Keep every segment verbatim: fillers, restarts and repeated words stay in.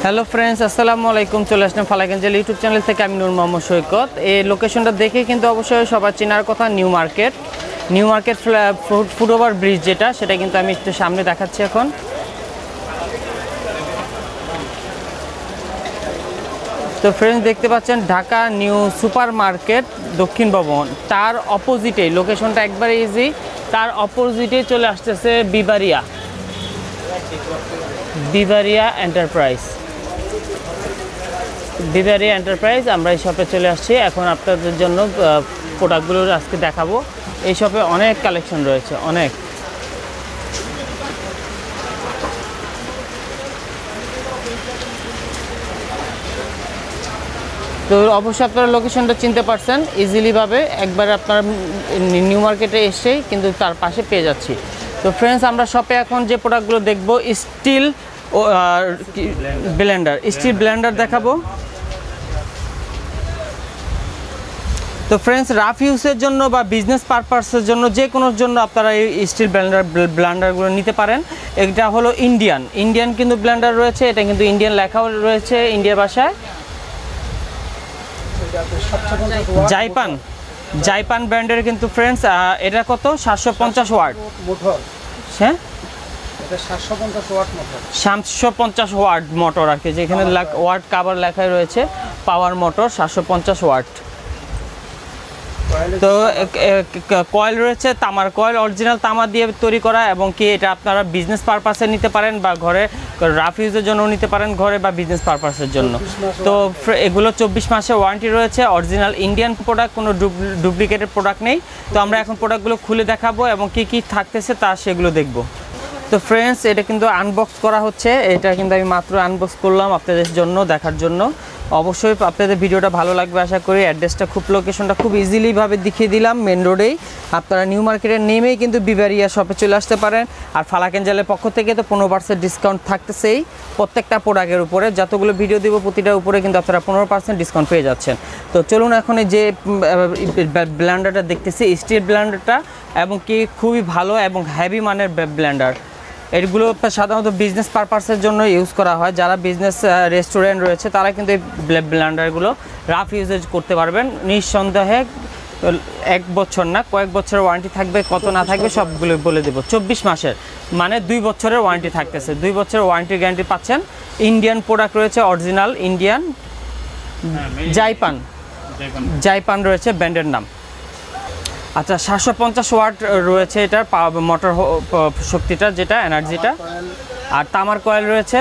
Hello friends, আসসালামু আলাইকুম। চলে আসলাম ফালাকেঞ্জেল ইউটিউব চ্যানেল থেকে। আমি নূর মোহাম্মদ সৈকত। এই লোকেশনটা দেখে কিন্তু অবশ্যই সবার চেনার কথা, new market. New market foot over bridge যেটা, সেটা কিন্তু আমি একটু সামনে দেখাচ্ছি এখন। তো ফ্রেন্ডস, দেখতে পাচ্ছেন ঢাকা নিউ সুপার মার্কেট দক্ষিণ ভবন, তার অপোজিটে লোকেশনটা একবারে ইজি। তার অপোজিটে চলে আসতেছে বিবারিয়া বিবারিয়া এন্টারপ্রাইজ বিবারিয়া এন্টারপ্রাইজ আমরা এই শপে চলে আসছি। এখন আপনাদের জন্য প্রোডাক্টগুলো আজকে দেখাবো। এই শপে অনেক কালেকশন রয়েছে, অনেক। তো অবশ্যই আপনারা লোকেশনটা চিনতে পারছেন ইজিলিভাবে। একবার আপনার নিউ মার্কেটে এসেই কিন্তু তার পাশে পেয়ে যাচ্ছি। তো ফ্রেন্ডস, আমরা শপে এখন যে প্রোডাক্টগুলো দেখবো, স্টিল ও ব্লেন্ডার, স্টিল ব্লেন্ডার দেখাবো। তো ফ্রেন্ডস, রাফ ইউজের জন্য বা বিজনেস পারপাসের জন্য, যে কোনোর জন্য আপনারা এই স্টিল ব্লেন্ডার ব্লেন্ডারগুলো নিতে পারেন। এটা হলো ইন্ডিয়ান ইন্ডিয়ান কিন্তু ব্লেন্ডার রয়েছে। এটা কিন্তু ইন্ডিয়ান লেখাও রয়েছে ইন্ডিয়া ভাষায়। জাইপান জাইপান ব্র্যান্ডের কিন্তু ফ্রেন্ডস, এটা কত? সাতশো পঞ্চাশ ওয়াট মোটর। হ্যাঁ, সাতশো পঞ্চাশ ওয়াট মোটর আর কি, যেখানে ওয়াট কাভার লেখায় রয়েছে পাওয়ার মোটর সাতশো পঞ্চাশ ওয়াট। তো কয়েল রয়েছে তামার কয়েল, অরিজিনাল তামা দিয়ে তৈরি করা, এবং কি এটা আপনারা বিজনেস পারপাসে নিতে পারেন বা ঘরে রাফ ইউজের জন্য নিতে পারেন, ঘরে বা বিজনেস পারপাসের জন্য। তো এগুলো চব্বিশ মাসে ওয়ারেন্টি রয়েছে। অরিজিনাল ইন্ডিয়ান প্রোডাক্ট, কোনো ডুপ্লিকেটেড প্রোডাক্ট নেই। তো আমরা এখন প্রোডাক্টগুলো খুলে দেখাবো এবং কি কি থাকতেছে তা সেগুলো দেখব। তো ফ্রেন্ডস, এটা কিন্তু আনবক্স করা হচ্ছে। এটা কিন্তু আমি মাত্র আনবক্স করলাম আপনাদের জন্য, দেখার জন্য। অবশ্যই আপনাদের ভিডিওটা ভালো লাগবে আশা করি। অ্যাড্রেসটা খুব, লোকেশনটা খুব ইজিলিভাবে দেখিয়ে দিলাম, মেন রোডেই। আপনারা নিউ মার্কেটের নেমেই কিন্তু বিবারিয়া শপে চলে আসতে পারেন। আর ফালাকেঞ্জেলের পক্ষ থেকে তো পনেরো পার্সেন্ট ডিসকাউন্ট থাকতেছেই প্রত্যেকটা প্রোডাক্টের উপরে। যতগুলো ভিডিও দিব প্রতিটার উপরে কিন্তু আপনারা পনেরো পার্সেন্ট ডিসকাউন্ট পেয়ে যাচ্ছেন। তো চলুন এখন যে ব্লেন্ডারটা দেখতেছি, স্টিল ব্লেন্ডারটা, এবং কি খুবই ভালো এবং হেভি মানের ব্লেন্ডার। এগুলো সাধারণত বিজনেস পারপাসের জন্য ইউজ করা হয়। যারা বিজনেস রেস্টুরেন্ট রয়েছে তারা কিন্তু এই ব্লেন্ডারগুলো রাফ ইউজেজ করতে পারবেন নিঃসন্দেহে। এক বছর না, কয়েক বছরের ওয়ারেন্টি থাকবে, কত না থাকবে সবগুলো বলে দেবো। চব্বিশ মাসের মানে দুই বছরের ওয়ারেন্টি থাকতেছে। দুই বছরের ওয়ারেন্টি গ্যারান্টি পাচ্ছেন। ইন্ডিয়ান প্রোডাক্ট রয়েছে, অরিজিনাল ইন্ডিয়ান। জাইপান জাইপান রয়েছে ব্র্যান্ডের নাম। আচ্ছা, সাতশো পঞ্চাশ ওয়াট রয়েছে এটার মোটর শক্তিটা, যেটা এনার্জিটা। আর তামার কয়েল রয়েছে।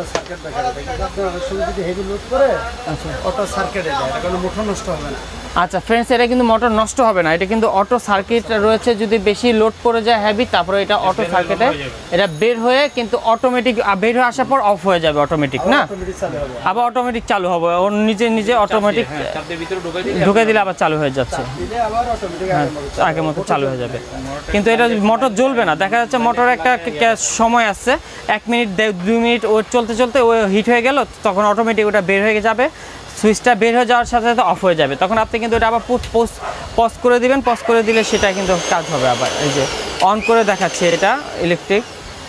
আচ্ছা ফ্রেন্ডস, এটা কিন্তু মোটর নষ্ট হবে না। এটা কিন্তু অটো সার্কিট রয়েছে। যদি বেশি লোড পড়ে যায় হেভি, তারপরে এটা অটো সার্কিটে এটা বের হয়ে কিন্তু অটোমেটিক বের হয়ে আসার পর অফ হয়ে যাবে অটোমেটিক, না আবার অটোমেটিক চালু হবে। ওর নিজে নিজে অটোমেটিক ঢুকে দিলে আবার চালু হয়ে যাচ্ছে, আগের মতো চালু হয়ে যাবে। কিন্তু এটা মোটর জ্বলবে না। দেখা যাচ্ছে মোটর একটা সময় আসছে, এক মিনিট দুই মিনিট ও চলতে চলতে ও হিট হয়ে গেল, তখন অটোমেটিক ওটা বের হয়ে যাবে। সুইচটা বের হয়ে যাওয়ার সাথে সাথে অফ হয়ে যাবে। তখন আপনি কিন্তু এটা আবার পজ করে দিবেন। পজ করে দিলে সেটা কিন্তু কাজ হবে আবার। এই যে অন করে দেখাচ্ছে, এটা ইলেকট্রিক।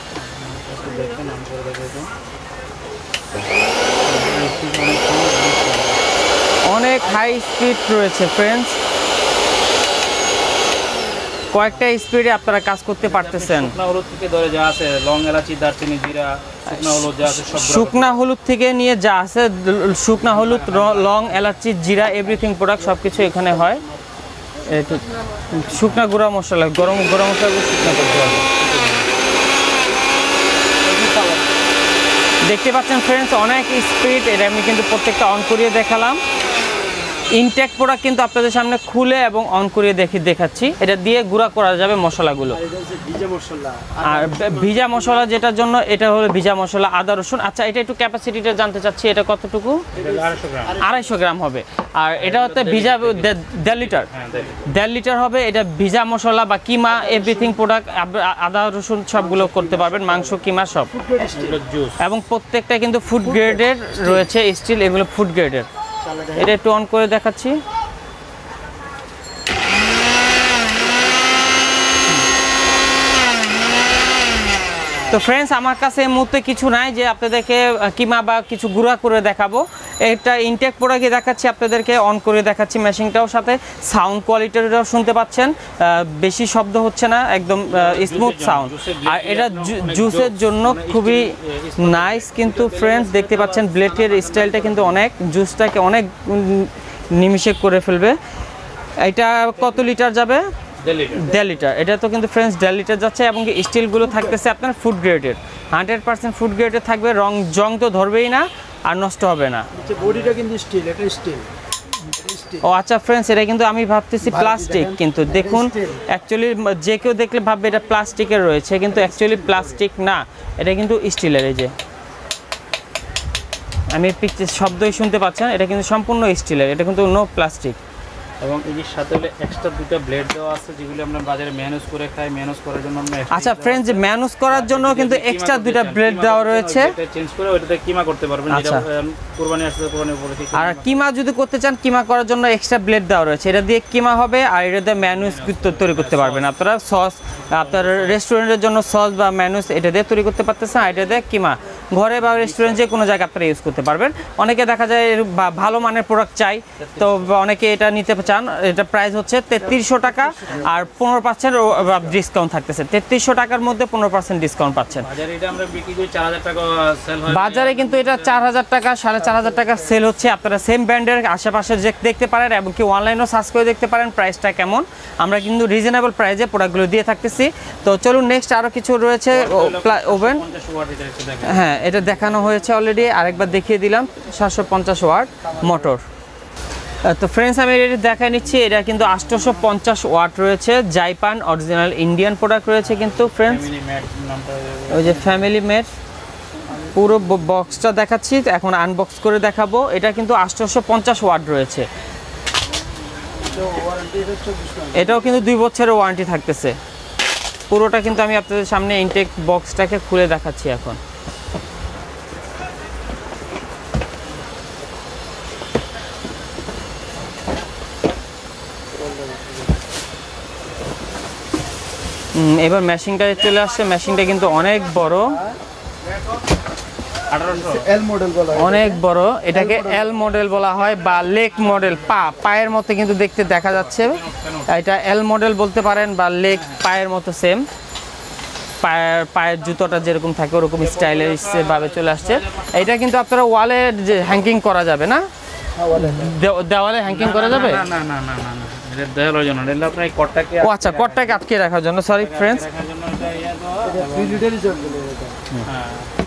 অনেক হাই স্পিড রয়েছে ফ্রেন্ডস, কয়েকটা স্পিডে আপনারা কাজ করতে পারতেছেন। শুকনা হলুদ থেকে নিয়ে যা আছে, শুকনা হলুদ, লং, এলাচি, জিরা, এভরিথিং প্রোডাক্ট সব কিছু এখানে হয়। একটু শুকনা গুঁড়া মশলা, গরম গরম মশলা শুকনা করতে হবে। দেখতে পাচ্ছেন ফ্রেন্ডস, অনেক স্পিড। এটা আমি কিন্তু প্রত্যেকটা অন করিয়ে দেখালাম। ইনটেক প্রোডাক্ট কিন্তু আপনাদের সামনে খুলে এবং অন করিয়ে দেখি দেখাচ্ছি। এটা দিয়ে গুঁড়া করা যাবে মশলাগুলো। আর ভিজা মশলা যেটার জন্য, এটা হলো ভিজা মশলা, আদা রসুন। আচ্ছা, এটা একটু ক্যাপাসিটিটা জানতে চাচ্ছি, এটা কতটুকু? আড়াইশো গ্রাম হবে। আর এটা হচ্ছে ভিজা দেড় লিটার দেড় লিটার হবে। এটা ভিজা মশলা বা কিমা, এভরিথিং প্রোডাক্ট, আদা রসুন সবগুলো করতে পারবেন, মাংস, কিমা সব। এবং প্রত্যেকটা কিন্তু ফুড গ্রেডের রয়েছে স্টিল, এগুলো ফুড গ্রেডের। এটা একটু অন করে দেখাচ্ছি। তো ফ্রেন্ডস আমার কাছে এই মুহূর্তে কিছু নাই যে আপনাদেরকে কিমা বা কিছু গুঁড়া করে দেখাবো। এটা ইনটেক প্রোডাক্টে দেখাচ্ছি আপনাদেরকে, অন করে দেখাচ্ছি মেশিনটাও, সাথে সাউন্ড কোয়ালিটিটাও শুনতে পাচ্ছেন, বেশি শব্দ হচ্ছে না, একদম স্মুথ সাউন্ড। আর এটা জুসের জন্য খুবই নাইস কিন্তু ফ্রেন্ডস দেখতে পাচ্ছেন ব্লেডের স্টাইলটা কিন্তু অনেক, জুসটাকে অনেক নিমিষে করে ফেলবে। এটা কত লিটার যাবে? দেড় লিটার। এটা তো কিন্তু ফ্রেন্ডস দেড় লিটার যাচ্ছে এবং স্টিলগুলো থাকতেছে আপনার ফুড গ্রেডের, হান্ড্রেড পার্সেন্ট ফুড গ্রেডের থাকবে, রং জং তো ধরবেই না আর নষ্ট হবে না। বডিটা কিন্তু স্টিল, এটা স্টিল। ও আচ্ছা ফ্রেন্ডস, এটা কিন্তু আমি ভাবতেছি প্লাস্টিক, কিন্তু দেখুন অ্যাকচুয়ালি যে কেউ দেখলে ভাববে এটা প্লাস্টিকের রয়েছে, কিন্তু অ্যাকচুয়ালি প্লাস্টিক না, এটা কিন্তু স্টিলের। এই যে আমি পিকচার শব্দই শুনতে পাচ্ছেন, এটা কিন্তু সম্পূর্ণ স্টিলের, এটা কিন্তু নো প্লাস্টিক। এবং এর সাথে হলে এক্সট্রা দুটো ব্লেড দেওয়া আছে যেগুলো আমরা বাজারে ম্যানুজ করে খাই, ম্যানুজ করার জন্য আমরা। আচ্ছা ফ্রেন্ডস, ম্যানুজ করার জন্য কিন্তু এক্সট্রা দুটো ব্লেড দেওয়া রয়েছে, এটা চেঞ্জ করে ওটাতে কিমা করতে পারবেন। যেটা কুরবানি আসছে, কুরবানির উপরে ঠিক। আর কিমা যদি করতে চান, কিমা করার জন্য এক্সট্রা ব্লেড দেওয়া রয়েছে, এটা দিয়ে কিমা হবে আর এটা দিয়ে ম্যানুজ তৈরি করতে পারবেন আপনারা। সস আপনার রেস্টুরেন্টের জন্য সস বা ম্যানুজ এটা দিয়ে তৈরি করতে পারতেছেন, আর এটা দিয়ে কিমা ঘরে বা রেস্টুরেন্ট যে কোনো জায়গায় আপনারা ইউজ করতে পারবেন। অনেকে দেখা যায় ভালো মানের প্রোডাক্ট চাই, তো অনেকে এটা নিতে চান। এটা প্রাইস হচ্ছে তেত্রিশশো টাকা আর পনেরো পার্সেন্ট ডিসকাউন্ট থাকতেছে। তেত্রিশশো টাকার মধ্যে পনেরো পার্সেন্ট ডিসকাউন্ট পাচ্ছেন। বাজারে এটা আমরা বিক্রি করি চার হাজার টাকা সেল হয়, বাজারে কিন্তু এটা চার হাজার টাকা সাড়ে চার হাজার টাকা সেল হচ্ছে। আপনারা সেম ব্র্যান্ডের আশেপাশে যে দেখতে পারেন এবং কি অনলাইনেও সার্চ করে দেখতে পারেন প্রাইসটা কেমন। আমরা কিন্তু রিজনেবল প্রাইসে প্রোডাক্টগুলো দিয়ে থাকতেছি। তো চলুন নেক্সট আরও কিছু রয়েছে ওভেন। হ্যাঁ, এটা দেখানো হয়েছে অলরেডি, আরেকবার দেখিয়ে দিলাম। সাতশো পঞ্চাশ ওয়াট মোটর। তো ফ্রেন্ডস আমি এটা দেখা নিচ্ছি, এটা কিন্তু আটশোশো পঞ্চাশ ওয়াট রয়েছে, জাইপান অরিজিনাল ইন্ডিয়ান প্রোডাক্ট রয়েছে কিন্তু ফ্রেন্ডস। ওই যে ফ্যামিলি মেড, পুরো বক্সটা দেখাচ্ছি, এখন আনবক্স করে দেখাবো। এটা কিন্তু আটশোশো পঞ্চাশ ওয়াট রয়েছে, এটাও কিন্তু দুই বছরের ওয়ারেন্টি থাকতেছে। পুরোটা কিন্তু আমি আপনাদের সামনে ইনটেক বক্সটাকে খুলে দেখাচ্ছি এখন। এবার মেশিনটা চলে আসছে, মেশিনটা কিন্তু অনেক বড়, অনেক বড়। এটাকে এল মডেল বলা হয় বা লেক মডেল, পা পায়ের মতো কিন্তু দেখতে দেখা যাচ্ছে। এটা এল মডেল বলতে পারেন বা লেক, পায়ের মতো সেম। পায়ের পায়ের জুতোটা যেরকম থাকে ওরকম স্টাইলিশ ভাবে চলে আসছে। এটা কিন্তু আপনারা ওয়ালে যে হ্যাঙ্গিং করা যাবে না, দেওয়ালে হ্যাঙ্গিং করা যাবে না না না না না, এটা দেওয়ালের জন্য, এটা আপনার এই কটটাকে, ও আচ্ছা কটটাকে আটকে রাখার জন্য। সরি ফ্রেন্ডস, রাখার জন্য এটা ইয়া দেওয়া দুই লিটারই চলবে এটা। হ্যাঁ,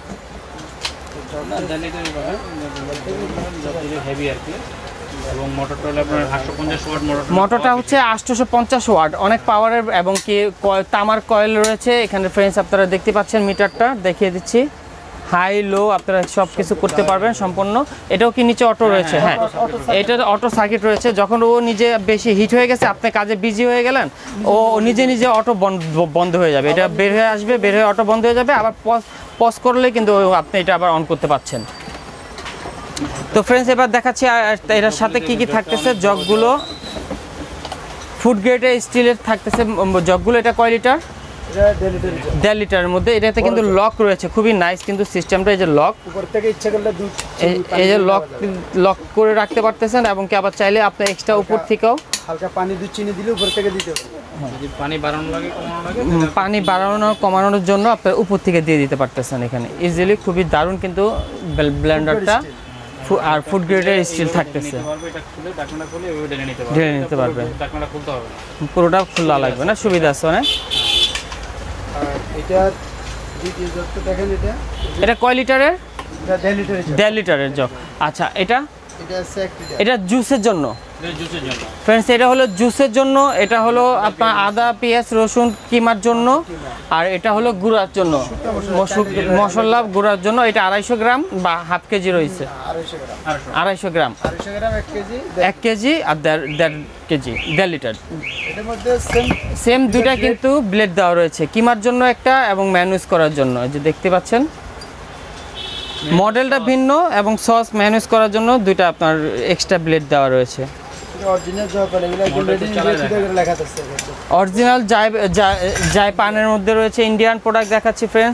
এটা লিটারই পাবেন, যতটা হেভি আর কি। এবং মোটরটা হলো আপনার আটশো পঞ্চাশ ওয়াট মোটর। মোটরটা হচ্ছে আটশোশো পঞ্চাশ ওয়াট, অনেক পাওয়ারের এবং কি তামার কয়েল রয়েছে এখানে ফ্রেন্ডস। আপনারা দেখতে পাচ্ছেন মিটারটা দেখিয়ে দিচ্ছি, হাই লো আপনারা সব কিছু করতে পারবেন সম্পূর্ণ। এটাও কি নিচে অটো রয়েছে? হ্যাঁ, এটা অটো সার্কিট রয়েছে। যখন ও নিজে বেশি হিট হয়ে গেছে, আপনি কাজে বিজি হয়ে গেলেন, ও নিজে নিজে অটো বন্ধ হয়ে যাবে। এটা বের হয়ে আসবে, বের হয়ে অটো বন্ধ হয়ে যাবে, আবার পজ পজ করলে কিন্তু আপনি এটা আবার অন করতে পারছেন। তো ফ্রেন্ডস এবার দেখাচ্ছি এটার সাথে কি কি থাকতেছে। জগগুলো ফুড গ্রেডের স্টিলের থাকতেছে জগগুলো। এটা কয় লিটার? দেড় লিটারের মধ্যে। এটাতে কিন্তু লক রয়েছে, খুবই নাইস কিন্তু সিস্টেমটা। এই যে লক, উপর থেকে ইচ্ছা করলে দুধ, এই যে লক লক করে রাখতে পারতেছেন এবং কি আবার চাইলে আপনি এক্সট্রা উপর থেকেও হালকা পানি দুধ চিনি দিলে উপর থেকে দিতে হবে। যদি পানি বাড়ানো লাগে কমানো লাগে, পানি বাড়ানো কমানোর জন্য আপনি উপর থেকে দিয়ে দিতে পারতেছেন এখানে ইজিলি। খুবই দারুণ কিন্তু ব্লেন্ডারটা, আর ফুড গ্রেডের স্টিল থাকতেছে। এটা খুলে ঢাকনাটা খুলে ওই ঢেলে নিতে পারবেন, ঢেলে নিতে পারবেন, ঢাকনাটা খুলতে হবে না, পুরোটা খোলা লাগবে না, সুবিধা আছে অনেক। আর এটা দ্বিতীয় জগটা দেখেন, এটা এটা কয় লিটারের? এটা দেড় লিটারের জগ। দেড় লিটারের জগ। আচ্ছা, এটা এটা আছে এক লিটার। এটা জুসের জন্য জুসের জন্য ফ্রেন্ডস, এটা হলো জুসের জন্য। এটা হলো আপনার আদা পেঁয়াজ রসুন কিমার জন্য, আর এটা হলো গুঁড়ার জন্য, মশলা গুঁড়ার জন্য। এটা আড়াইশো গ্রাম বা হাফ কেজি রয়েছে, আড়াইশো গ্রাম। আড়াইশো গ্রাম আড়াইশো গ্রাম এক কেজি, এক কেজি আর দেড় দেড় কেজি, দেড় লিটার। এটার মধ্যে সেম সেম দুইটা কিন্তু ব্লেড দেওয়া রয়েছে, কিমার জন্য একটা এবং ম্যানুজ করার জন্য। এই যে দেখতে পাচ্ছেন মডেলটা ভিন্ন এবং সস ম্যানেজ করার জন্য দুইটা আপনার এক্সট্রা ব্লেড দেওয়া রয়েছে। অরিজিনাল জব বলে এগুলা একদম রেডি করে লেখা আছে। অরিজিনাল জাই জাইপানের মধ্যে রয়েছে, ইন্ডিয়ান প্রোডাক্ট দেখাচ্ছি ফ্রেন্ডস।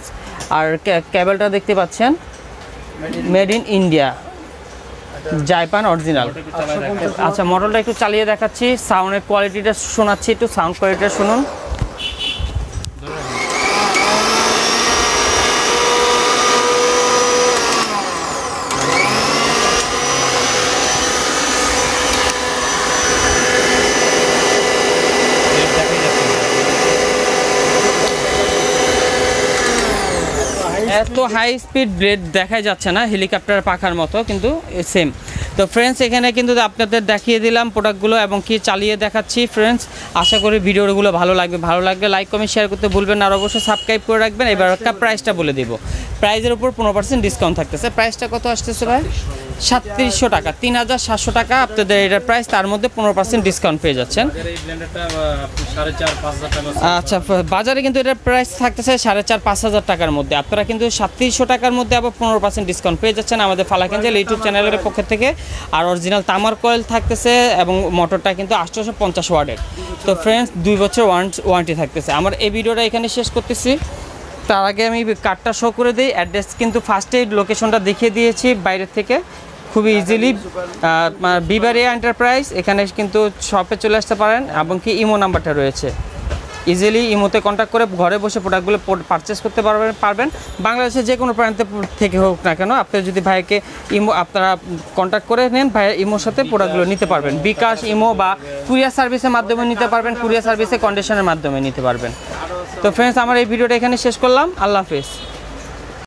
আর কেবলটা দেখতে পাচ্ছেন made in India, Japan original. আচ্ছা মডেলটা একটু চালিয়ে দেখাচ্ছি, সাউন্ডের কোয়ালিটিটা শোনাচ্ছি, একটু সাউন্ড কোয়ালিটিটা শুনুন। এত হাই স্পিড ব্লেড দেখাই যাচ্ছে না, হেলিকপ্টার পাখার মতো, কিন্তু সেম। তো ফ্রেন্ডস এখানে কিন্তু আপনাদের দেখিয়ে দিলাম প্রোডাক্টগুলো এবং কি চালিয়ে দেখাচ্ছি। ফ্রেন্ডস আশা করি ভিডিওগুলো ভালো লাগবে, ভালো লাগলে লাইক কমেন্ট শেয়ার করতে ভুলবেন না, আর অবশ্যই সাবস্ক্রাইব করে রাখবেন। এবার একটা প্রাইসটা বলে দিব, প্রাইসের উপর পনেরো পার্সেন্ট ডিসকাউন্ট থাকতেছে। প্রাইসটা কত আসতেছে ভাই? সাতত্রিশশো টাকা, তিন হাজার সাতশো টাকা আপনাদের এটার প্রাইস, তার মধ্যে পনেরো পার্সেন্ট ডিসকাউন্ট পেয়ে যাচ্ছেন। আচ্ছা বাজারে কিন্তু এটার প্রাইস থাকতেছে সাড়ে চার পাঁচ হাজার টাকার মধ্যে, আপনারা কিন্তু সাতত্রিশশো টাকার মধ্যে আবার পনেরো পার্সেন্ট ডিসকাউন্ট পেয়ে যাচ্ছেন আমাদের ফালাক এঞ্জেল ইউটিউব চ্যানেলের পক্ষ থেকে। আর অরিজিনাল তামার কয়েল থাকতেছে এবং মোটরটা কিন্তু আটশোশো পঞ্চাশ ওয়াটের। তো ফ্রেন্ডস দুই বছর ওয়ারেন্টি থাকতেছে। আমার এই ভিডিওটা এখানে শেষ করতেছি, তার আগে আমি কার্ডটা শো করে দিই। অ্যাড্রেস কিন্তু ফার্স্টে লোকেশনটা দেখিয়ে দিয়েছি বাইরের থেকে, খুবই ইজিলি বিবারিয়া এন্টারপ্রাইজ, এখানে কিন্তু শপে চলে আসতে পারেন এবং কি ইমো নাম্বারটা রয়েছে, ইজিলি ইমোতে কন্ট্যাক্ট করে ঘরে বসে প্রোডাক্টগুলো পারচেস করতে পারবেন পারবেন বাংলাদেশের যে কোনো প্রান্তে থেকে হোক না কেন। আপনি যদি ভাইকে ইমো আপনারা কন্ট্যাক্ট করে নেন, ভাইয়ের ইমোর সাথে প্রোডাক্টগুলো নিতে পারবেন। বিকাশ, ইমো বা কুরিয়ার সার্ভিসের মাধ্যমে নিতে পারবেন, কুরিয়ার সার্ভিসে কন্ডিশনের মাধ্যমে নিতে পারবেন। তো ফ্রেন্ডস আমার এই ভিডিওটা এখানে শেষ করলাম, আল্লাহ হাফেজ।